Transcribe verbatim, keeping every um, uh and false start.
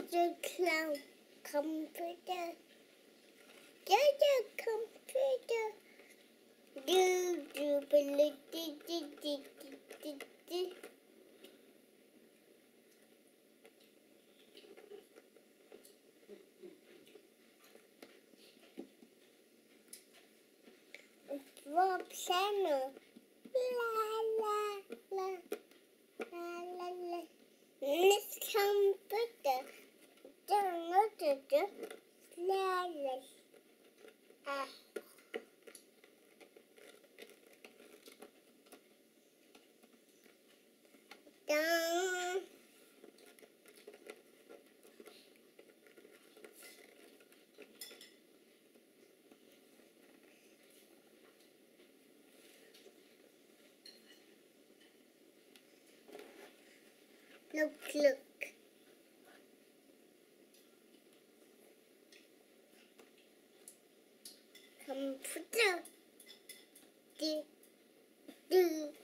the clown computer. There's a computer. Do do do do do do do do. Rob Channel. La la la la la la. Let's computer. Download the la la. Ah. Down. Look, look. Computer. Do, do.